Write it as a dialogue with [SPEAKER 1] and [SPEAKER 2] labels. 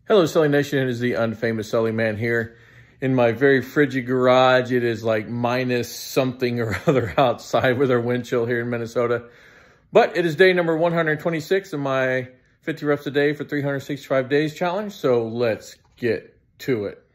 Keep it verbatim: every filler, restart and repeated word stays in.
[SPEAKER 1] Hello, Sully Nation. It is the unfamous Sully Man here in my very frigid garage. It is like minus something or other outside with our wind chill here in Minnesota. But it is day number one hundred twenty-six of my fifty reps a day for three hundred sixty-five days challenge. So let's get to it.